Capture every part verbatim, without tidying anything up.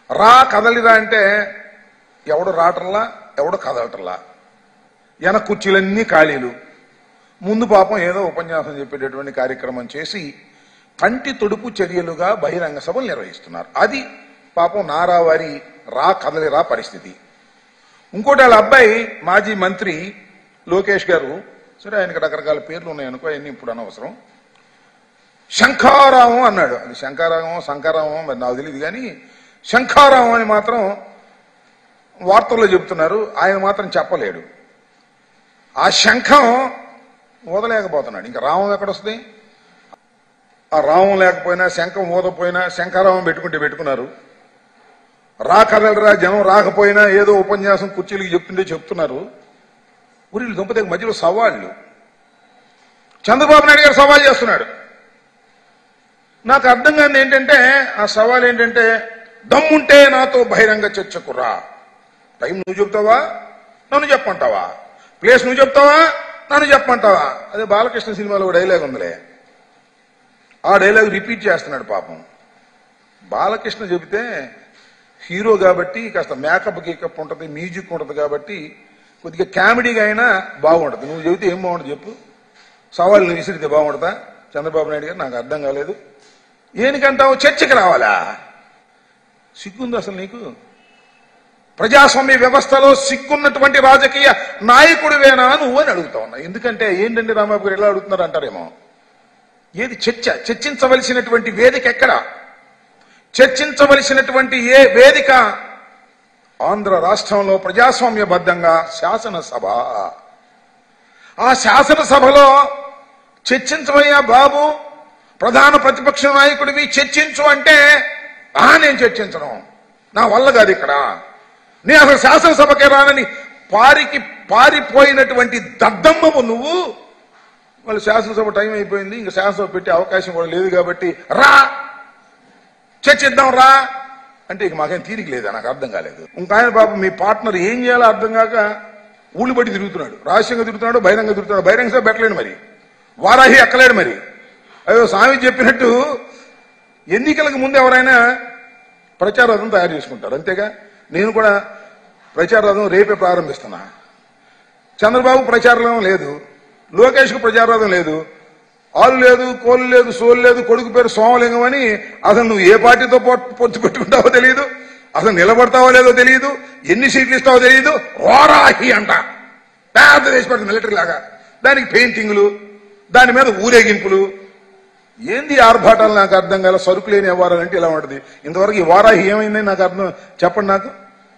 రా కదలిరా అంటే ఎవడు రావటంలా ఎవడు కదలటంలా. వెనక కుర్చీలన్నీ ఖాళీలు. ముందు పాపం ఏదో ఉపన్యాసం చెప్పేటటువంటి కార్యక్రమం చేసి కంటి తొడుపు చర్యలుగా బహిరంగ సభలు నిర్వహిస్తున్నారు. అది పాపం నారావారి రా కదలిరా పరిస్థితి. ఇంకోటి వాళ్ళ అబ్బాయి మాజీ మంత్రి లోకేష్ గారు, సరే ఆయనకి రకరకాల పేర్లు ఉన్నాయనుకో, అవన్నీ ఇప్పుడు అనవసరం, శంఖారావం అన్నాడు. అది శంఖారావం శంఖారావం మరి నాకు తెలియదు, కానీ శంఖారావం అని మాత్రం వార్తల్లో చెబుతున్నారు. ఆయన మాత్రం చెప్పలేడు. ఆ శంఖం ఊదలేకపోతున్నాడు. ఇంకా రావం ఎక్కడొస్తుంది? ఆ రావం లేకపోయినా శంఖం ఊదపోయినా శంఖారావం పెట్టుకుంటే పెట్టుకున్నారు. రా కదలరా జనం రాకపోయినా ఏదో ఉపన్యాసం కుర్చీలకి చెప్తుంటే చెప్తున్నారు. ఊరిళ్ళు దుంపతే మధ్యలో సవాళ్ళు. చంద్రబాబు నాయుడు గారు సవాల్ చేస్తున్నాడు. నాకు అర్థం కాని ఏంటంటే ఆ సవాల్ ఏంటంటే, దమ్ముంటే నాతో బహిరంగ చర్చకు రా. టైం నువ్వు చెప్తావా నన్ను చెప్పంటావా? ప్లేస్ నువ్వు చెప్తావా నన్ను చెప్పంటావా? అదే బాలకృష్ణ సినిమాలో డైలాగ్ ఉందిలే, ఆ డైలాగ్ రిపీట్ చేస్తున్నాడు పాపం. బాలకృష్ణ చెబితే హీరో కాబట్టి కాస్త మేకప్ గీకప్ ఉంటుంది, మ్యూజిక్ ఉంటుంది కాబట్టి కొద్దిగా కామెడీగా అయినా బాగుంటుంది. నువ్వు చెబితే ఏం బాగుంటుంది చెప్పు? సవాళ్ళు నువ్వు విసిరితే బాగుంటుందా? చంద్రబాబు నాయుడు గారు నాకు అర్థం కాలేదు. ఏనికంటావు? చర్చకి రావాలా? సిగ్గుంది అసలు నీకు? ప్రజాస్వామ్య వ్యవస్థలో సిగ్గున్నటువంటి రాజకీయ నాయకుడివేనా నువ్వు అని అడుగుతా ఉన్నా. ఎందుకంటే ఏంటంటే రాంబాబు గారు ఎలా అడుగుతున్నారు అంటారేమో. ఏది చర్చ? చర్చించవలసినటువంటి వేదిక ఎక్కడ? చర్చించవలసినటువంటి ఏ వేదిక? ఆంధ్ర రాష్ట్రంలో ప్రజాస్వామ్యబద్ధంగా శాసనసభ. ఆ శాసనసభలో చర్చించవయ్యా బాబు, ప్రధాన ప్రతిపక్ష నాయకుడివి చర్చించు అంటే, ఆ నేను చర్చించను, నా వల్ల కాదు, ఇక్కడ నేను అసలు శాసనసభకే రానని పారికి పారిపోయినటువంటి దద్దమ్మవు నువ్వు. వాళ్ళు శాసనసభ టైం అయిపోయింది, ఇంకా శాసనసభ పెట్టే అవకాశం కూడా లేదు కాబట్టి రా చర్చిద్దాం రా అంటే ఇక మాకేం తీరిక లేదా? నాకు అర్థం కాలేదు. ఇంకా ఆయన పాపం మీ పార్ట్నర్ ఏం చేయాలో అర్థం కాక ఊళ్ళు బట్టి తిరుగుతున్నాడు, రహస్యంగా తిరుగుతున్నాడు, బహిరంగ తిరుగుతున్నాడు. బహిరంగ సభ పెట్టలేడు, మరి వారాహి ఎక్కలేడు. మరి అయ్యో స్వామి చెప్పినట్టు ఎన్నికలకు ముందు ఎవరైనా ప్రచార రథం తయారు చేసుకుంటారు, అంతేగా. నేను కూడా ప్రచార రథం రేపే ప్రారంభిస్తున్నా. చంద్రబాబు ప్రచార రథం లేదు, లోకేష్కు ప్రచార రథం లేదు, ఆలు లేదు, కోలు లేదు, సోలు లేదు, కొడుకు పేరు సోమలింగం అని అసలు నువ్వు ఏ పార్టీతో పొత్తు పెట్టుకుంటావో తెలియదు, అసలు నిలబడతావో లేదో తెలియదు, ఎన్ని సీట్లు ఇస్తావో తెలియదు. వారాహి అంట పెద్ద దేశ పెడుతుంది మిలిటరీ లాగా, దానికి పెయింటింగ్లు, దాని మీద ఊరేగింపులు. ఏంది ఆర్భాటాలు? నాకు అర్థం కాల. సరుకు లేని వ్యవహారాలంటే ఇలా ఉంటుంది. ఇంతవరకు ఈ వారాహి ఏమైందని నాకు అర్థం చెప్పండి. నాకు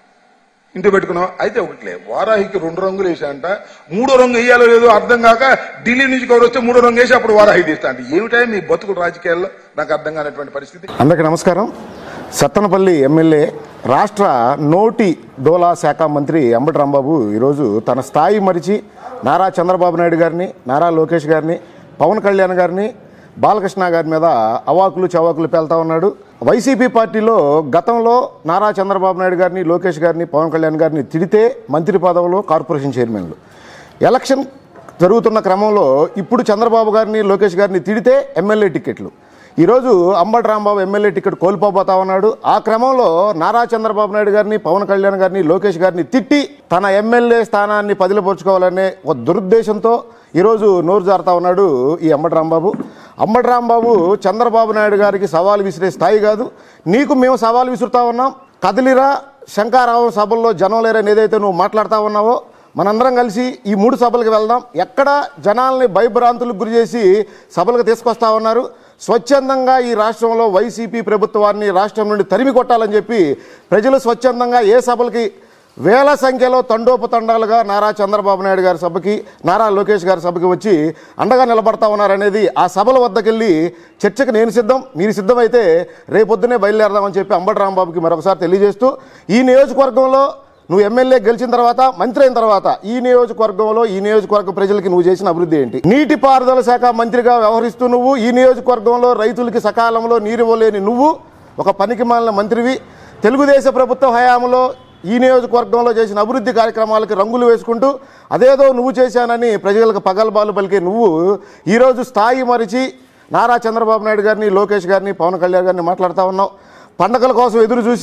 ఇంటి పెట్టుకున్నావు అయితే ఒకట్లే, వారాహికి రెండు రంగులు వేసాంట, మూడో రంగు వేయాలో లేదో అర్థం కాక ఢిల్లీ నుంచి కవర్ వస్తే మూడో రంగు వేసి అప్పుడు వారాహి తీస్తా అంటే ఏమిటా మీ బతుకులు రాజకీయాల్లో? నాకు అర్థం కానటువంటి పరిస్థితి. అందరికీ నమస్కారం. సత్తనపల్లి ఎమ్మెల్యే, రాష్ట్ర నోటి డోలా శాఖ మంత్రి అంబటి రాంబాబు ఈరోజు తన స్థాయి మరిచి నారా చంద్రబాబు నాయుడు గారిని, నారా లోకేష్ గారిని, పవన్ కళ్యాణ్ గారిని, బాలకృష్ణ గారి మీద అవాకులు చవాకులు పేలుతా ఉన్నాడు. వైసీపీ పార్టీలో గతంలో నారా చంద్రబాబు నాయుడు గారిని, లోకేష్ గారిని, పవన్ కళ్యాణ్ గారిని తిడితే మంత్రి పదవులు, కార్పొరేషన్ చైర్మన్లు. ఎలక్షన్ జరుగుతున్న క్రమంలో ఇప్పుడు చంద్రబాబు గారిని, లోకేష్ గారిని తిడితే ఎమ్మెల్యే టికెట్లు. ఈరోజు అంబటి రాంబాబు ఎమ్మెల్యే టికెట్ కోల్పోబోతా ఉన్నాడు. ఆ క్రమంలో నారా చంద్రబాబు నాయుడు గారిని, పవన్ కళ్యాణ్ గారిని, లోకేష్ గారిని తిట్టి తన ఎమ్మెల్యే స్థానాన్ని పదిలపరుచుకోవాలనే ఒక దురుద్దేశంతో ఈరోజు నోరు జారుతా ఉన్నాడు ఈ అంబటి రాంబాబు. అంబటి రాంబాబు చంద్రబాబు నాయుడు గారికి సవాల్ విసిరే స్థాయి కాదు. నీకు మేము సవాల్ విసురుతా ఉన్నాం, కదిలిరా, శంకారావం సభల్లో జనం లేరని ఏదైతే నువ్వు మాట్లాడుతూ ఉన్నావో, మనందరం కలిసి ఈ మూడు సభలకు వెళ్దాం. ఎక్కడ జనాల్ని భయభ్రాంతులకు గురి చేసి సభలకు తీసుకొస్తా ఉన్నారు. స్వచ్ఛందంగా ఈ రాష్ట్రంలో వైసీపీ ప్రభుత్వాన్ని రాష్ట్రం నుండి తరిమి కొట్టాలని చెప్పి ప్రజలు స్వచ్ఛందంగా ఏ సభలకి వేల సంఖ్యలో తండోపతండాలుగా నారా చంద్రబాబు నాయుడు గారి సభకి, నారా లోకేష్ గారి సభకి వచ్చి అండగా నిలబడతా ఉన్నారనేది ఆ సభల వద్దకెళ్ళి చర్చకు నేను సిద్ధం, మీరు సిద్ధమైతే రేపొద్దునే బయలుదేరదామని చెప్పి అంబటి రాంబాబుకి మరొకసారి తెలియజేస్తూ, ఈ నియోజకవర్గంలో నువ్వు ఎమ్మెల్యే గెలిచిన తర్వాత, మంత్రి అయిన తర్వాత ఈ నియోజకవర్గంలో ఈ నియోజకవర్గ ప్రజలకి నువ్వు చేసిన అభివృద్ధి ఏంటి? నీటిపారుదల శాఖ మంత్రిగా వ్యవహరిస్తూ నువ్వు ఈ నియోజకవర్గంలో రైతులకి సకాలంలో నీరు ఇవ్వలేని నువ్వు ఒక పనికిమాలిన మంత్రివి. తెలుగుదేశం ప్రభుత్వ హయాంలో ఈ నియోజకవర్గంలో చేసిన అభివృద్ధి కార్యక్రమాలకి రంగులు వేసుకుంటూ అదేదో నువ్వు చేశానని ప్రజలకు పగల్బాలు పలికే నువ్వు ఈరోజు స్థాయి మరిచి నారా చంద్రబాబు నాయుడు గారిని, లోకేష్ గారిని, పవన్ కళ్యాణ్ గారిని మాట్లాడుతూ ఉన్నావు. పండగల కోసం ఎదురు చూసి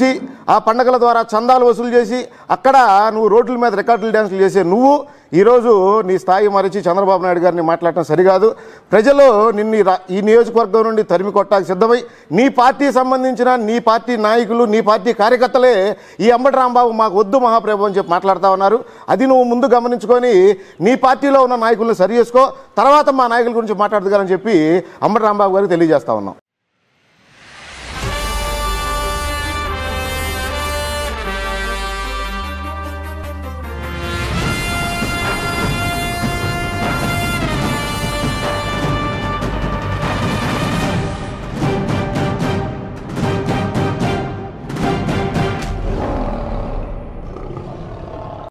ఆ పండగల ద్వారా చందాలు వసూలు చేసి అక్కడ నువ్వు రోడ్ల మీద రికార్డులు డ్యాన్సులు చేసే నువ్వు ఈరోజు నీ స్థాయి మరిచి చంద్రబాబు నాయుడు గారిని మాట్లాడటం సరికాదు. ప్రజలు నిన్ను ఈ నియోజకవర్గం నుండి తరిమి కొట్టానికి సిద్ధమై నీ పార్టీ సంబంధించిన నీ పార్టీ నాయకులు నీ పార్టీ కార్యకర్తలే ఈ అంబటి రాంబాబు మాకు వద్దు మహాప్రభు అని చెప్పి మాట్లాడుతూ ఉన్నారు. అది నువ్వు ముందు గమనించుకొని నీ పార్టీలో ఉన్న నాయకులను సరి చేసుకో, తర్వాత మా నాయకుల గురించి మాట్లాడదుగాలని చెప్పి అంబటి రాంబాబు గారికి తెలియజేస్తా ఉన్నాం.